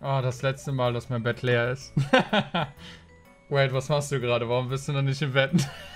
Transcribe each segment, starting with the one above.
Oh, das letzte Mal, dass mein Bett leer ist. Wait, was machst du gerade? Warum bist du noch nicht im Bett?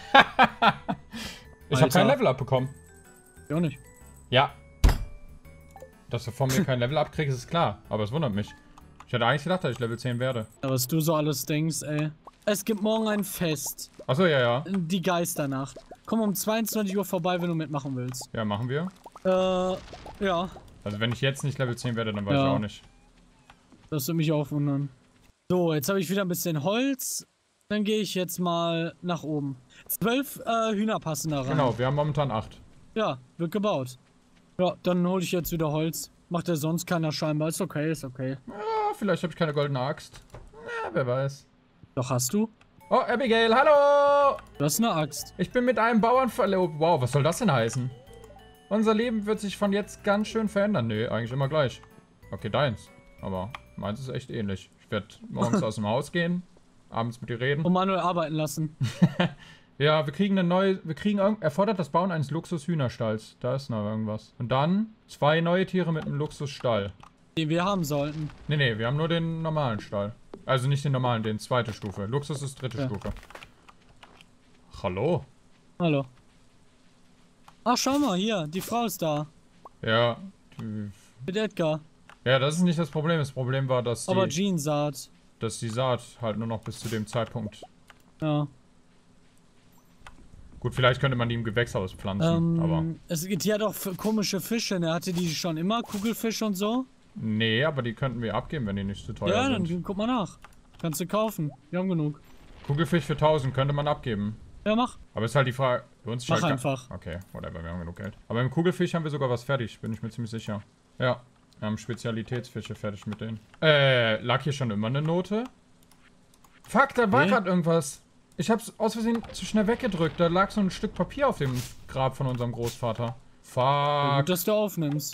Ich habe kein Level-Up bekommen. Ich auch nicht. Ja. Dass du von mir kein Level-Up kriegst, ist klar. Aber es wundert mich. Ich hätte eigentlich gedacht, dass ich Level 10 werde. Ja, was du so alles denkst, ey. Es gibt morgen ein Fest. Achso, ja, ja. Die Geisternacht. Komm um 22 Uhr vorbei, wenn du mitmachen willst. Ja, machen wir. Ja. Also wenn ich jetzt nicht Level 10 werde, dann weiß ich auch nicht. Das würde mich auch wundern. So, jetzt habe ich wieder ein bisschen Holz. Dann gehe ich jetzt mal nach oben. 12 Hühner passen da rein. Genau, wir haben momentan 8. Ja, wird gebaut. Ja, dann hole ich jetzt wieder Holz. Macht ja sonst keiner scheinbar. Ist okay, ist okay. Ja, vielleicht habe ich keine goldene Axt. Ja, wer weiß. Doch, hast du? Oh, Abigail, hallo! Du hast eine Axt. Ich bin mit einem Bauern verlobt. Wow, was soll das denn heißen? Unser Leben wird sich von jetzt ganz schön verändern. Nee, eigentlich immer gleich. Okay, deins. Aber meins ist echt ähnlich. Ich werde morgens aus dem Haus gehen, abends mit dir reden. Und Manuel arbeiten lassen. Ja, wir kriegen erfordert das Bauen eines Luxus-Hühnerstalls. Da ist noch irgendwas. Und dann 2 neue Tiere mit einem Luxusstall. Den wir haben sollten. Nee, wir haben nur den normalen Stall. Also nicht den normalen, den 2. Stufe. Luxus ist 3. Stufe. Hallo? Hallo. Ach, schau mal, hier, die Frau ist da. Ja. Mit Edgar. Ja, das ist nicht das Problem. Das Problem war, dass Aber Jean-Saat. dass die Saat halt nur noch bis zu dem Zeitpunkt... Ja. Gut, vielleicht könnte man die im Gewächshaus pflanzen, aber... Es gibt ja doch komische Fische, ne? Hatte die schon immer Kugelfisch und so? Nee, aber die könnten wir abgeben, wenn die nicht zu teuer sind. Ja, dann guck mal nach. Kannst du kaufen. Wir haben genug. Kugelfisch für 1000 könnte man abgeben. Ja, mach. Aber ist halt die Frage... Mach einfach. Okay, whatever, wir haben genug Geld. Aber im Kugelfisch haben wir sogar was fertig, bin ich mir ziemlich sicher. Ja, wir haben Spezialitätsfische fertig mit denen. Lag hier schon immer eine Note? Fuck, da war gerade irgendwas. Ich hab's aus Versehen zu schnell weggedrückt. Da lag so ein Stück Papier auf dem Grab von unserem Großvater. Fuck. Ja, gut, dass du aufnimmst.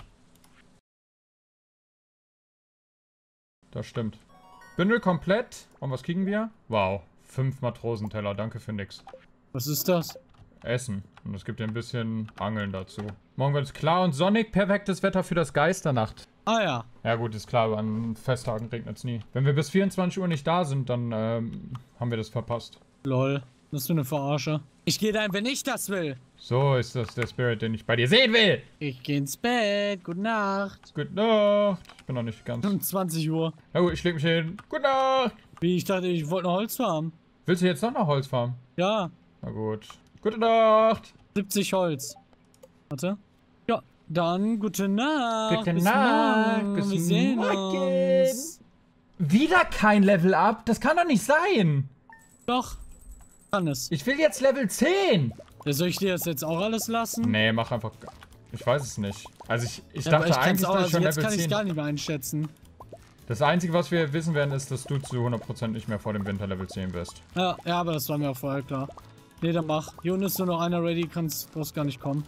Das stimmt. Bündel komplett. Und was kriegen wir? Wow. 5 Matrosenteller. Danke für nix. Was ist das? Essen. Und es gibt ja ein bisschen Angeln dazu. Morgen wird es klar und sonnig. Perfektes Wetter für das Geisternacht. Ah ja. Ja gut, ist klar, aber an Festtagen regnet es nie. Wenn wir bis 24 Uhr nicht da sind, dann haben wir das verpasst. Lol. Das ist eine Verarsche. Ich gehe dahin, wenn ich das will. So ist das der Spirit, den ich bei dir sehen will. Ich gehe ins Bett. Gute Nacht. Gute Nacht. Ich bin noch nicht ganz... Um 20 Uhr. Na gut, ich leg mich hin. Gute Nacht. Wie, ich dachte, ich wollte noch Holz farmen. Willst du jetzt noch nach Holz farmen? Ja. Na gut. Gute Nacht. 70 Holz. Warte. Ja, dann gute Nacht. Gute Nacht. Bis wir sehen uns. Wieder kein Level-Up? Das kann doch nicht sein. Doch. Kann es. Ich will jetzt Level 10. Ja, soll ich dir das jetzt auch alles lassen? Nee, mach einfach... Ich weiß es nicht. Also ich Ja, dachte ich eigentlich, auch, dass ich schon jetzt Level kann ich 10... gar nicht mehr einschätzen. Das Einzige, was wir wissen werden, ist, dass du zu 100% nicht mehr vor dem Winter Level 10 bist. Ja, aber das war mir auch vorher klar. Nee, dann mach. Hier unten ist nur noch einer ready, brauchst gar nicht kommen.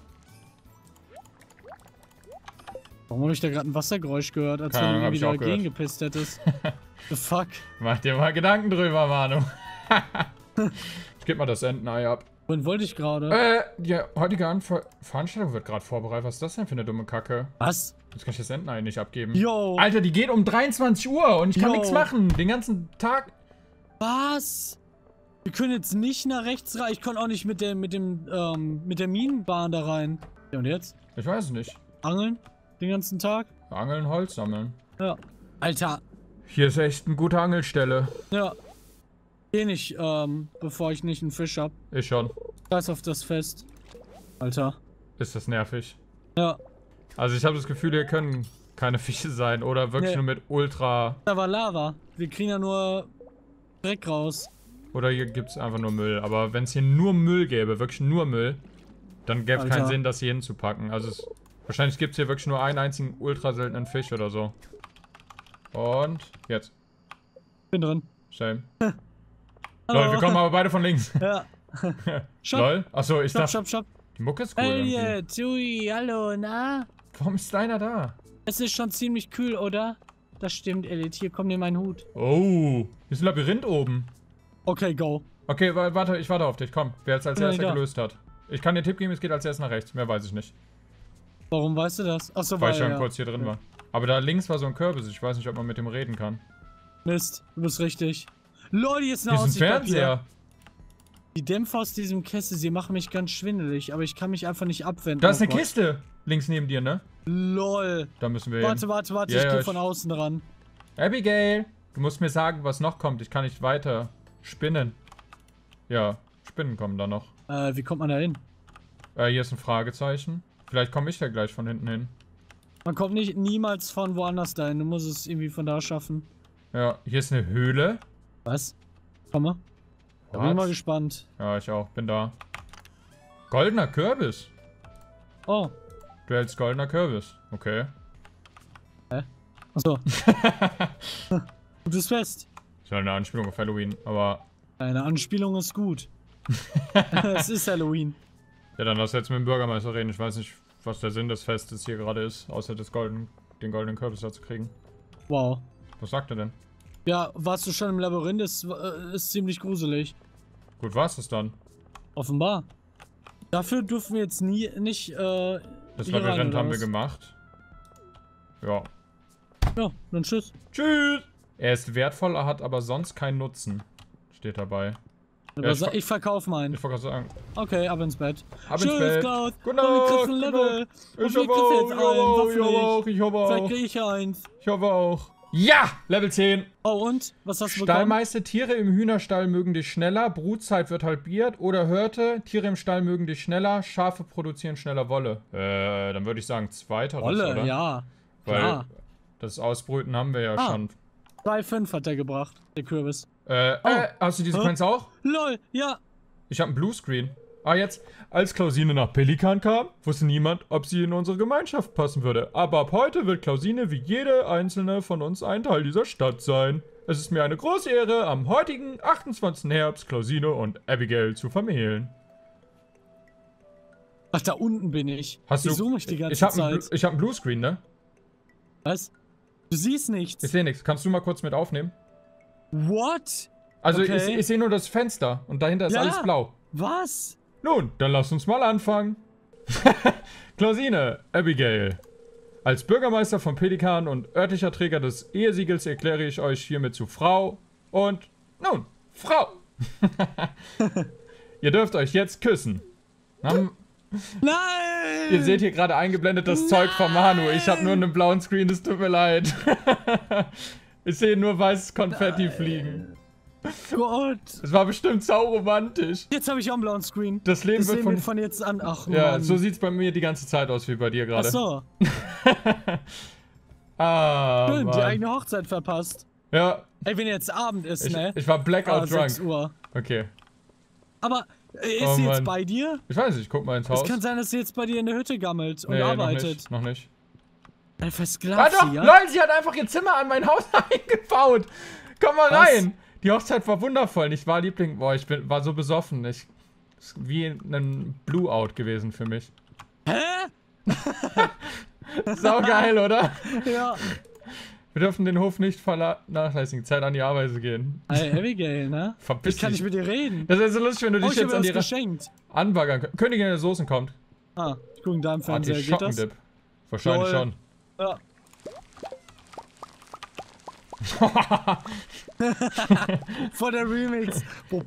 Warum habe ich da gerade ein Wassergeräusch gehört, als wenn du mir wieder dagegen gepisst hättest? The fuck? Mach dir mal Gedanken drüber, Manu. Ich geb mal das Entenei ab. Wohin wollte ich gerade? Die heutige Veranstaltung wird gerade vorbereitet. Was ist das denn für eine dumme Kacke? Was? Jetzt kann ich das Entenei nicht abgeben. Yo! Alter, die geht um 23 Uhr und ich kann nichts machen. Den ganzen Tag. Was? Wir können jetzt nicht nach rechts rein. Ich konnte auch nicht mit der Minenbahn da rein. Ja, und jetzt? Ich weiß es nicht. Angeln? Den ganzen Tag? Angeln, Holz sammeln. Ja. Alter. Hier ist echt eine gute Angelstelle. Ja. Geh nicht, bevor ich nicht einen Fisch hab. Ich schon. Scheiß auf das Fest. Alter. Ist das nervig? Ja. Also ich habe das Gefühl, hier können keine Fische sein oder wirklich nur mit Ultra... Da war Lava. Wir kriegen ja nur Dreck raus. Oder hier gibt es einfach nur Müll. Aber wenn es hier nur Müll gäbe, wirklich nur Müll, dann gäbe es keinen Sinn, das hier hinzupacken. Also wahrscheinlich gibt es hier wirklich nur einen einzigen ultra seltenen Fisch oder so. Und jetzt. Bin drin. Shame. Lol, wir kommen aber beide von links. Ja. Lol. Achso, ich dachte... Stopp. Die Mucke ist cool irgendwie. Elliot, Tui, hallo, na? Warum ist deiner da? Es ist schon ziemlich kühl, oder? Das stimmt, Elliot. Hier, komm dir meinen Hut. Oh, hier ist ein Labyrinth oben. Okay, go. Okay, warte, ich warte auf dich. Komm, wer es als erster gelöst hat. Ich kann dir Tipp geben, es geht als erstes nach rechts. Mehr weiß ich nicht. Warum weißt du das? Achso, weil ich schon kurz hier drin war. Aber da links war so ein Kürbis. Ich weiß nicht, ob man mit dem reden kann. Mist, du bist richtig. Lol, hier ist Hier eine ist ein Fernseher. Die Dämpfer aus diesem Kessel, sie machen mich ganz schwindelig, aber ich kann mich einfach nicht abwenden. Da ist eine Kiste. Links neben dir, ne? Lol. Da müssen wir Warte, hin. ich geh von außen ran. Abigail, du musst mir sagen, was noch kommt. Ich kann nicht weiter spinnen. Ja, Spinnen kommen da noch. Wie kommt man da hin? Hier ist ein Fragezeichen. Vielleicht komme ich da gleich von hinten hin. Man kommt niemals von woanders dahin. Du musst es irgendwie von da schaffen. Ja, hier ist eine Höhle. Was? Komm mal. Da bin ich mal gespannt. Ja, ich auch. Bin da. Goldener Kürbis. Oh. Du hältst goldener Kürbis. Okay. Hä? Achso. Gutes Fest. Ist halt eine Anspielung auf Halloween, aber... Eine Anspielung ist gut. Es ist Halloween. Ja, dann lass jetzt mit dem Bürgermeister reden. Ich weiß nicht, was der Sinn des Festes hier gerade ist, außer den goldenen Kürbis da zu kriegen. Wow. Was sagt er denn? Ja, warst du schon im Labyrinth? Ist ziemlich gruselig. Gut, war's das dann? Offenbar. Dafür dürfen wir jetzt nicht, das Labyrinth haben wir gemacht. Ja. Ja, dann tschüss. Tschüss! Er ist wertvoll, er hat aber sonst keinen Nutzen. Steht dabei. Ja, ich verkaufe meinen. Ich wollte gerade sagen. Okay, ab ins Bett. Ab ins Bett. Klaus. Gute Nacht. Level. Ich hoffe auch. Ich hoffe auch. Vielleicht kriege ich eins. Ich hoffe auch. Ja! Level 10. Oh und? Was hast du bekommen? Stallmeister, Tiere im Hühnerstall mögen dich schneller, Brutzeit wird halbiert. Oder Hirte, Tiere im Stall mögen dich schneller, Schafe produzieren schneller Wolle. Dann würde ich sagen zweiteres, Wolle, oder? ja. Weil klar. das Ausbrüten haben wir ja schon. 2,5 hat der gebracht, der Kürbis. Hast du die Sequenz auch? LOL, ja. Ich habe einen Bluescreen. Jetzt, als Klausine nach Pelikan kam, wusste niemand, ob sie in unsere Gemeinschaft passen würde. Aber ab heute wird Klausine wie jede einzelne von uns ein Teil dieser Stadt sein. Es ist mir eine große Ehre, am heutigen 28. Herbst Klausine und Abigail zu vermählen. Ach, da unten bin ich. Ich suche mich die ganze Zeit. Ich habe einen Bluescreen, ne? Was? Du siehst nichts. Ich sehe nichts. Kannst du mal kurz mit aufnehmen? What? Also okay. ich sehe nur das Fenster und dahinter ist alles blau. Was? Nun, dann lass uns mal anfangen. Klausine, Abigail. Als Bürgermeister von Pelikan und örtlicher Träger des Ehesiegels erkläre ich euch hiermit zu Frau und, nun, Frau. Ihr dürft euch jetzt küssen. Nein! Ihr seht hier gerade eingeblendet das Zeug von Manu. Ich habe nur einen blauen Screen, es tut mir leid. Ich sehe nur weißes Konfetti fliegen. Gott. Es war bestimmt sauromantisch. Jetzt habe ich auch einen blauen Screen. Das Leben wird von jetzt an. Ach, ja, Mann. so sieht's bei mir die ganze Zeit aus wie bei dir gerade. Ach so. Schön, die eigene Hochzeit verpasst. Ja. Ey, wenn jetzt Abend ist, ne? Ich war blackout drunk. 6 Uhr. Okay. Aber ist sie jetzt bei dir? Ich weiß nicht, ich guck mal ins Haus. Es kann sein, dass sie jetzt bei dir in der Hütte gammelt und arbeitet. Noch nicht. Dann versklavt sie, ja? Lol, sie hat einfach ihr Zimmer an mein Haus eingebaut. Komm mal rein. Die Hochzeit war wundervoll. Ich war Liebling. Boah, war so besoffen. Ist wie ein Blue-Out gewesen für mich. Hä? Saugeil, oder? Ja. Wir dürfen den Hof nicht vernachlässigen. Zeit an die Arbeit gehen. Hey, Abigail, ne? Verpiss dich. Ich kann nicht mit dir reden. Das ist so lustig, wenn du dich jetzt an die geschenkt. anbaggern kannst. Königin der Soßen kommt. Ich gucke da im Fernseher. Geht das? Wahrscheinlich schon. Ja. Vor der Remix.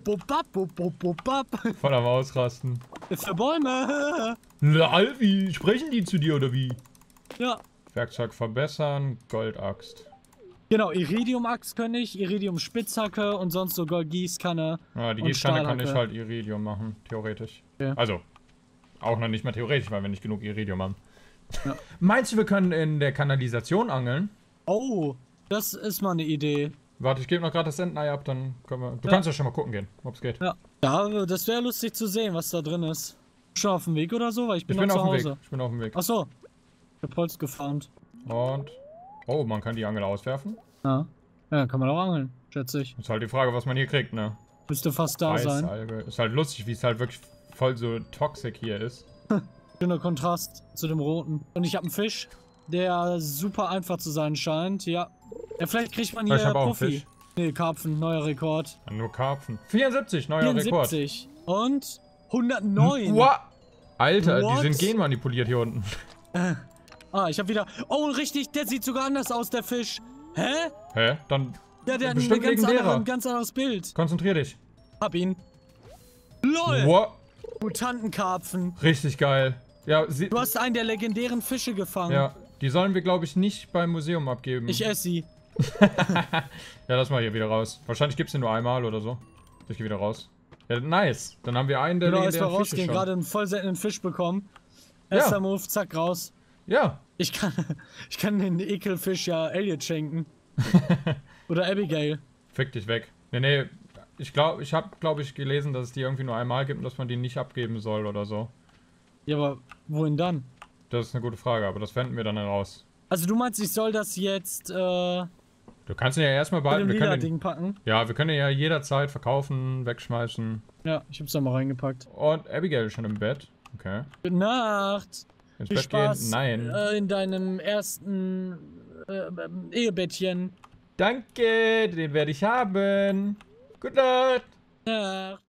Voll am Ausrasten. Ist für Bäume. Wie sprechen die zu dir oder wie? Ja. Werkzeug verbessern, Goldaxt. Genau, Iridium-Axt kann ich, Iridium-Spitzhacke und sonst so Gießkanne. Ja, die Gießkanne kann ich halt Iridium machen, theoretisch. Okay. Also, auch noch nicht mal theoretisch, weil wir nicht genug Iridium haben. Ja. Meinst du, wir können in der Kanalisation angeln? Oh, das ist mal eine Idee. Warte, ich gebe noch gerade das Entenei ab, dann können wir... Du kannst ja schon mal gucken gehen, ob es geht. Ja, das wäre lustig zu sehen, was da drin ist. Schon auf dem Weg oder so? Weil ich bin noch zu Hause. Ich bin auf dem Weg. Achso. Ich hab Holz gefarmt. Und... Oh, man kann die Angel auswerfen? Ja. Ja, kann man auch angeln, schätze ich. Ist halt die Frage, was man hier kriegt, ne? Müsste fast da sein. Ist halt lustig, wie es halt wirklich voll so toxic hier ist. Schöner Kontrast zu dem roten. Und ich habe einen Fisch, der super einfach zu sein scheint. Ja. Ja, vielleicht kriegt man hier Profi. Nee, Karpfen, neuer Rekord. Ja, nur Karpfen. 74, neuer 74. Rekord. Und 109. Alter, die sind genmanipuliert hier unten. Ich hab wieder... Oh, richtig, der sieht sogar anders aus, der Fisch. Hä? Hä? Dann Ja, der hat bestimmt ein ganz anderes Bild. Konzentrier dich. Hab ihn. LOL! Wow. Mutantenkarpfen. Richtig geil. Ja, du hast einen der legendären Fische gefangen. Ja, die sollen wir, glaube ich, nicht beim Museum abgeben. Ich esse sie. Ja, lass mal hier wieder raus. Wahrscheinlich gibt es den nur einmal oder so. Ich gehe wieder raus. Ja, nice. Dann haben wir einen der legendären Fische schon. Gerade einen voll seltenen Fisch bekommen. Erster Move, zack, raus. Ja. Ich kann den Ekelfisch ja Elliot schenken. Oder Abigail. Fick dich weg. Nee, ich habe, glaube ich, gelesen, dass es die irgendwie nur einmal gibt und dass man die nicht abgeben soll oder so. Ja, aber wohin dann? Das ist eine gute Frage, aber das finden wir dann heraus. Also du meinst, ich soll das jetzt, Du kannst ihn ja erstmal behalten. Wir können Ding packen? Ja, wir können ihn ja jederzeit verkaufen, wegschmeißen. Ja, ich hab's da mal reingepackt. Und Abigail ist schon im Bett. Okay. Gute Nacht. Ins Bett Spaß, gehen? Nein. In deinem ersten Ehebettchen. Danke, den werde ich haben. Gute Nacht. Nacht.